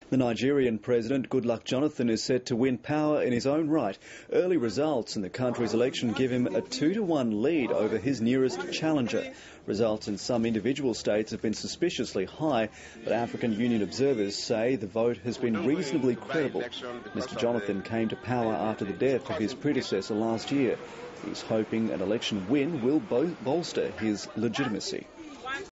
The Nigerian president, Goodluck Jonathan, is set to win power in his own right. Early results in the country's election give him a 2-to-1 lead over his nearest challenger. Results in some individual states have been suspiciously high, but African Union observers say the vote has been reasonably credible. Mr Jonathan came to power after the death of his predecessor last year. He's hoping an election win will bolster his legitimacy.